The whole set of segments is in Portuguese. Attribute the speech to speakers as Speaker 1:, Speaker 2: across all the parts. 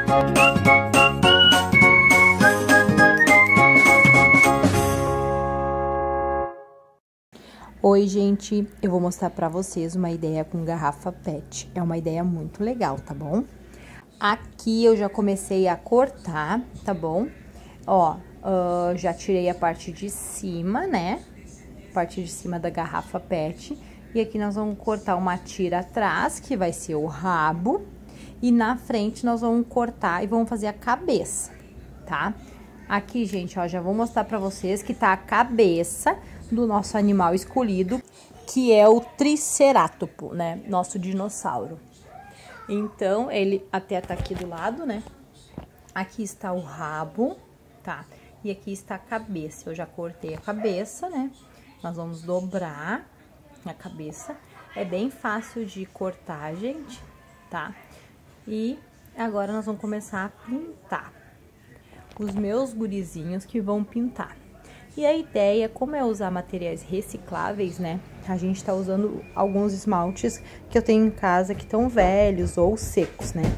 Speaker 1: Oi, gente, eu vou mostrar pra vocês uma ideia com garrafa PET. É uma ideia muito legal, tá bom? Aqui eu já comecei a cortar, tá bom? Ó, já tirei a parte de cima, né? Parte de cima da garrafa PET. E aqui nós vamos cortar uma tira atrás, que vai ser o rabo. E na frente nós vamos cortar e vamos fazer a cabeça, tá? Aqui, gente, ó, já vou mostrar pra vocês que tá a cabeça do nosso animal escolhido, que é o Triceratopo, né? Nosso dinossauro. Então, ele até tá aqui do lado, né? Aqui está o rabo, tá? E aqui está a cabeça. Eu já cortei a cabeça, né? Nós vamos dobrar a cabeça. É bem fácil de cortar, gente, tá? E agora nós vamos começar a pintar. Os meus gurizinhos que vão pintar. E a ideia, como é usar materiais recicláveis, né? A gente tá usando alguns esmaltes que eu tenho em casa que estão velhos ou secos, né?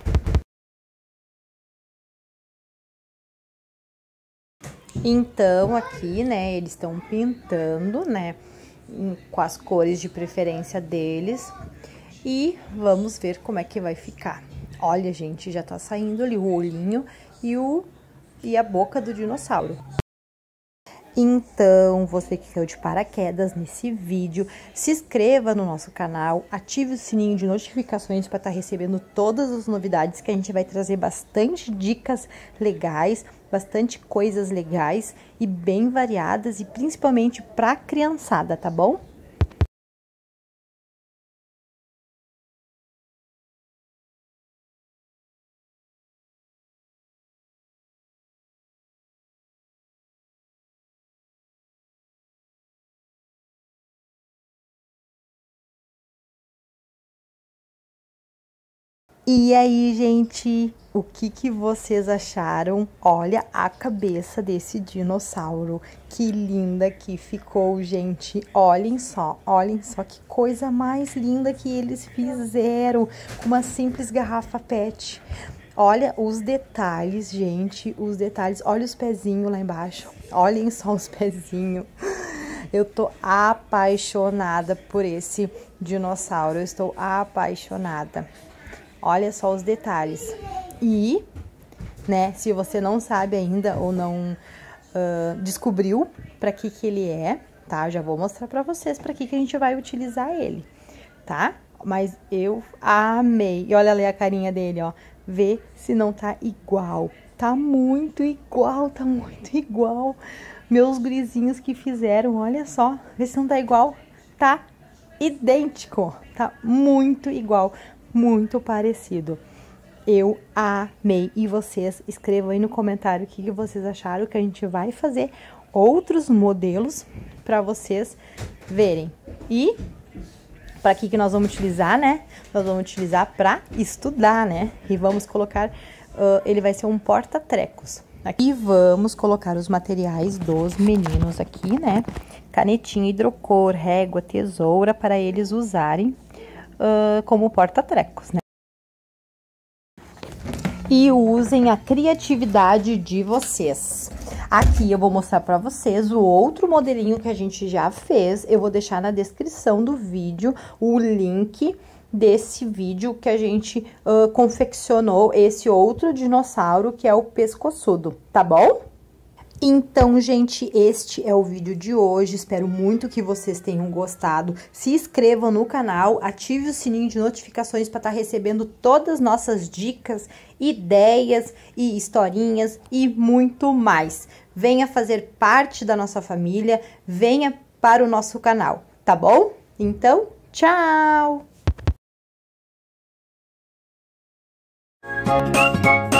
Speaker 1: Então, aqui, né, eles estão pintando, né, com as cores de preferência deles. E vamos ver como é que vai ficar. Olha, gente, já tá saindo ali o olhinho e a boca do dinossauro. Então, você que caiu de paraquedas nesse vídeo, se inscreva no nosso canal, ative o sininho de notificações para estar recebendo todas as novidades, que a gente vai trazer bastante dicas legais, bastante coisas legais e bem variadas, e principalmente para a criançada, tá bom? E aí, gente, o que vocês acharam? Olha a cabeça desse dinossauro, que linda que ficou, gente. Olhem só que coisa mais linda que eles fizeram com uma simples garrafa PET. Olha os detalhes, gente, os detalhes. Olha os pezinhos lá embaixo. Olhem só os pezinhos. Eu tô apaixonada por esse dinossauro. Eu estou apaixonada. Olha só os detalhes. E, né, se você não sabe ainda ou não descobriu para que ele é, tá? Já vou mostrar para vocês para que a gente vai utilizar ele, tá? Mas eu amei. E olha ali a carinha dele, ó. Vê se não tá igual. Tá muito igual, tá muito igual. Meus gurizinhos que fizeram, olha só. Vê se não tá igual. Tá idêntico. Tá muito igual. Muito parecido. Eu amei. E vocês escrevam aí no comentário o que vocês acharam, que a gente vai fazer outros modelos para vocês verem. E para que nós vamos utilizar, né? Nós vamos utilizar para estudar, né? E vamos colocar, ele vai ser um porta-trecos. Aqui vamos colocar os materiais dos meninos aqui, né? Canetinha, hidrocor, régua, tesoura, para eles usarem como porta-trecos, né? E usem a criatividade de vocês. Aqui eu vou mostrar para vocês o outro modelinho que a gente já fez. Eu vou deixar na descrição do vídeo o link desse vídeo que a gente confeccionou esse outro dinossauro, que é o pescoçudo, tá bom? Então, gente, este é o vídeo de hoje. Espero muito que vocês tenham gostado. Se inscrevam no canal, ative o sininho de notificações para estar recebendo todas as nossas dicas, ideias e historinhas e muito mais. Venha fazer parte da nossa família, venha para o nosso canal, tá bom? Então, tchau!